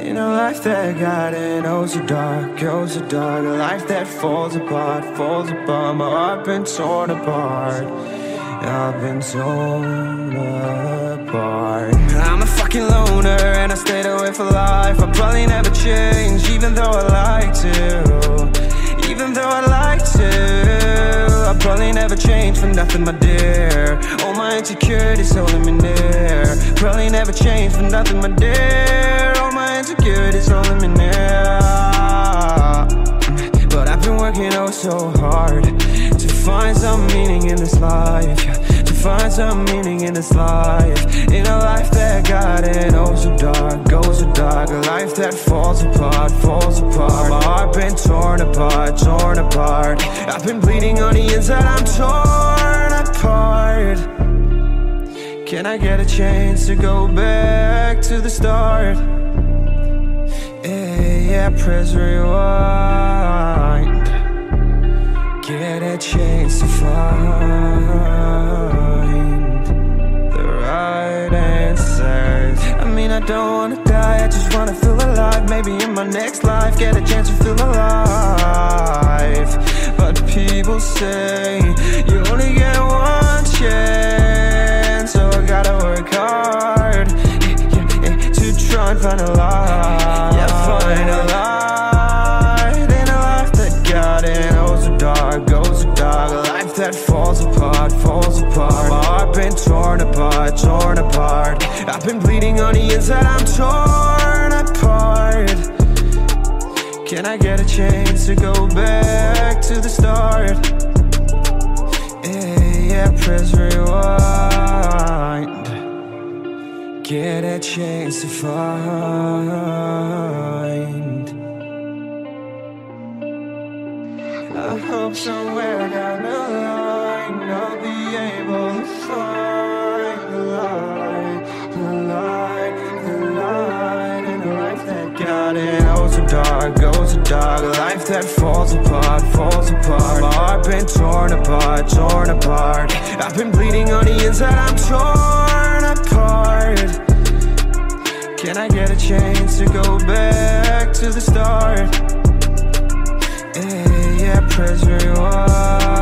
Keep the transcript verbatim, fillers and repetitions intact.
In a life that got in oh so dark, oh so dark. A life that falls apart, falls apart. My heart been torn apart, I've been torn apart. I'm a fucking loner and I stayed away for life. I'll probably never change, even though I like to. Even though I like to, I'll probably never change for nothing, my dear. All my insecurities holding me near. Probably never change for nothing, my dear. All my insecurities holding me near. But I've been working oh so hard to find some meaning in this life, to find some meaning in this life. In a life that got in oh so dark, oh so dark. A life that falls apart, falls apart. My heart been torn apart, torn apart. I've been bleeding on the inside, I'm torn apart. Can I get a chance to go back to the start? Yeah, yeah, press rewind. Get a chance to find the right answers. I mean, I don't wanna die, I just wanna feel alive. Maybe in my next life, get a chance to feel alive. But people say you only get one chance, so I gotta work hard, yeah, yeah, yeah, to try and find a light. Yeah, find a light in a life that got in oh so dark, oh so dark. A life that falls apart, falls apart. My heart been torn apart, torn apart. I've been bleeding on the inside, I'm torn apart. Can I get a chance to go back to the start? Yeah, yeah, press rewind. Get a chance to find. I hope somewhere down the line I'll be able to find the light, the light, the light in a life that got in oh so dark, oh so dark. A life that falls apart, falls apart. My heart been torn apart, torn apart. I've been bleeding on the inside, I'm torn apart. Can I get a chance to go back to the start? Yeah, yeah, press rewind.